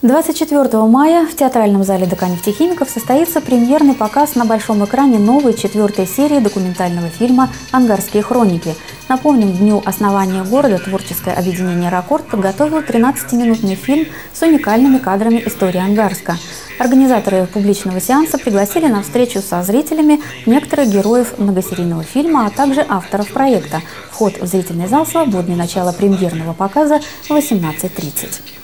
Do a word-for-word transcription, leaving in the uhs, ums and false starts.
двадцать четвёртого мая в театральном зале ДК нефтехимиков состоится премьерный показ на большом экране новой четвертой серии документального фильма «Ангарские хроники». Напомним, к дню основания города творческое объединение «Ракорд» подготовило тринадцатиминутный фильм с уникальными кадрами истории Ангарска. Организаторы публичного сеанса пригласили на встречу со зрителями некоторых героев многосерийного фильма, а также авторов проекта. Вход в зрительный зал свободный, начало премьерного показа в восемнадцать тридцать.